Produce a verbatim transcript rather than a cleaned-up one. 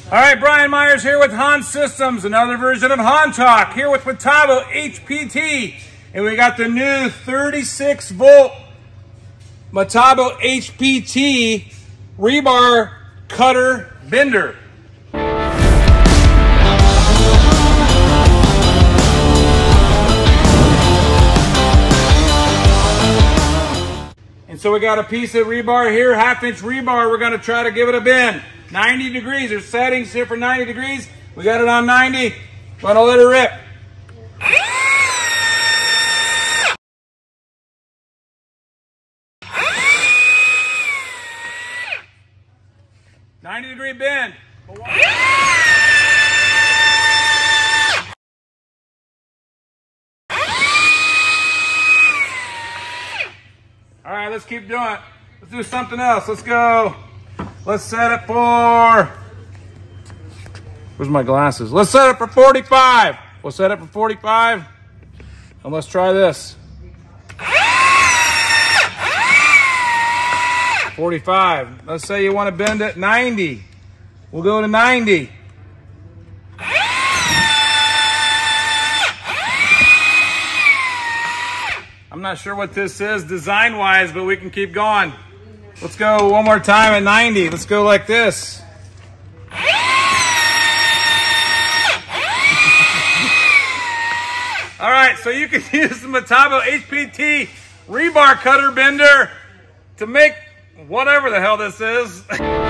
All right, Brian Myers here with Hahn Systems, another version of Hahn Talk, here with Metabo H P T. And we got the new thirty-six volt Metabo H P T rebar cutter bender. And so we got a piece of rebar here, half inch rebar. We're gonna try to give it a bend. ninety degrees, there's settings here for ninety degrees. We got it on ninety, gonna let it rip. ninety degree bend. All right, let's keep doing it. Let's do something else. Let's go. Let's set it for, where's my glasses? Let's set it for forty-five. We'll set it for forty-five. And let's try this. forty-five. Let's say you want to bend it ninety. We'll go to ninety. I'm not sure what this is design-wise, but we can keep going. Let's go one more time at ninety. Let's go like this. All right, so you can use the Metabo H P T rebar cutter bender to make whatever the hell this is.